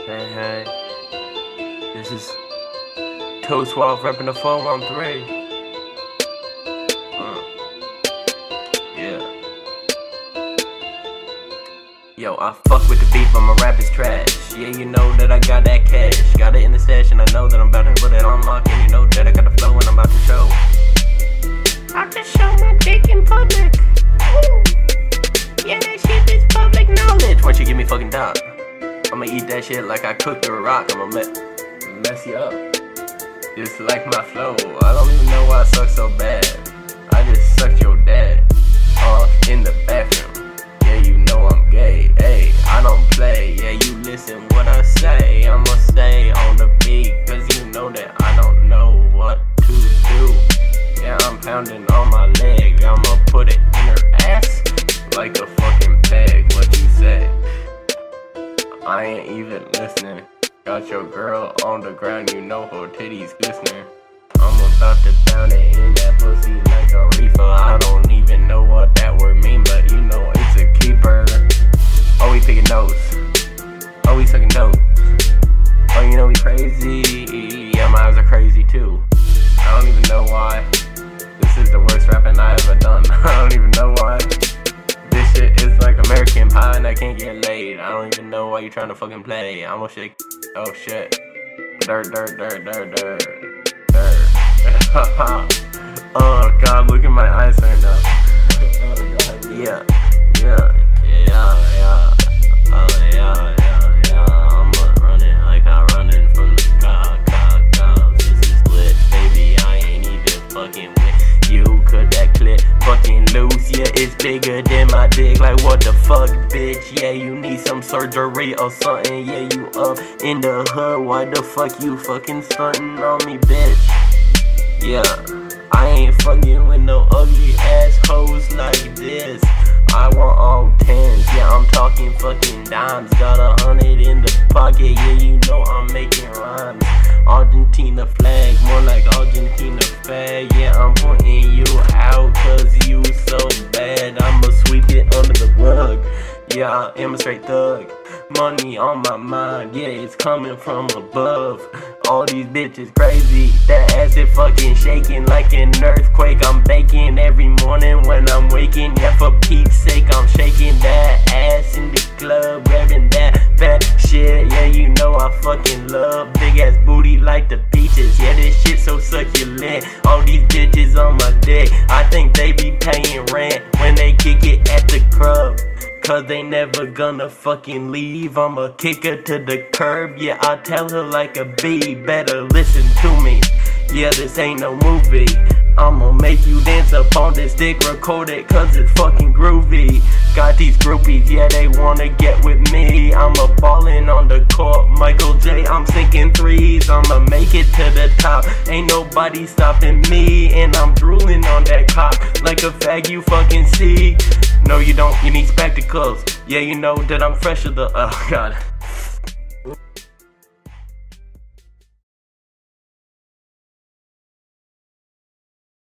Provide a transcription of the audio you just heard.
Hey, hey, this is Toe Suave repping the 413. Yeah. Yo, I fuck with the beat, but my rap is trash. Yeah, you know that I got that cash. Got it in the stash, and I know that I'm about to put it on lock. And you know that I got the flow, and I'm about to show. I'll just show my dick in public. Ooh. Yeah, that shit is public knowledge. Once you give me fucking top, I'ma eat that shit like I cooked a rock. I'ma mess you up, just like my flow. I don't even know why I suck so bad. I just sucked your dad off in the bathroom. Yeah, you know I'm gay. Hey, I don't play. Yeah, you listen what I say. I'ma stay on the beat, cause you know that I don't know what to do. Yeah, I'm pounding on my leg. I'ma put it in her ass like a fucking peg. What you say? I ain't even listening. Got your girl on the ground, you know her titties glistening. I'm about to pound it in that pussy like a reefer. I don't even know what that word mean, but you know it's a keeper. Oh, we picking nose. Oh, we sucking dope. Oh, you know we crazy. Yeah, my eyes are crazy too. I don't even know why. This is the worst rapping I ever done. I don't even know why. This shit is like American Pie and I can't get laid. I don't even know why you trying to fucking play. I'm gonna shake. Oh shit. Dirt, dirt, dirt, dirt, dirt, dirt. Oh god, look at my eyes right now. Oh god. Yeah, yeah, yeah, yeah. Oh yeah, yeah, yeah. I'm running like I'm running from the cops. This is lit, baby. I ain't even fucking with you. Cut that clip fucking loose. Yeah, it's bigger than my dick. Like what the fuck, bitch? Yeah, you need some surgery or something. Yeah, you up in the hood. Why the fuck you fucking stunting on me, bitch? Yeah, I ain't fucking with no ugly ass hoes like this. I want all tens. Yeah, I'm talking fucking dimes. Got 100 in the pocket. Yeah, you know I'm making rhymes. Argentina flag, more like Argentina fag. Yeah, I'm pointing you out cause you so bad. I'ma sweep it under the rug. Yeah, I am a straight thug. Money on my mind, yeah, it's coming from above. All these bitches crazy, that ass is fucking shaking like an earthquake. I'm baking every morning when I'm waking. Yeah, for Pete's sake, I'm shaking that ass in the club, grabbing that fat shit. Yeah, you know I fucking love big ass booty like the peaches. Yeah, this shit so succulent. All these bitches on my dick, I think they be paying rent when they kick it at the club. Cause they never gonna fucking leave. I'ma kick her to the curb. Yeah, I tell her like a bee, better listen to me. Yeah, this ain't no movie. I'ma make you dance up on this dick, record it cause it's fucking groovy. Got these groupies, yeah, they wanna get with me. I'm a ballin' on the court, Michael J, I'm sinking threes. I'ma make it to the top, ain't nobody stopping me. And I'm drooling on that cock like a fag you fucking see. No you don't, you need spectacles. Yeah, you know that I'm fresh of the, oh god.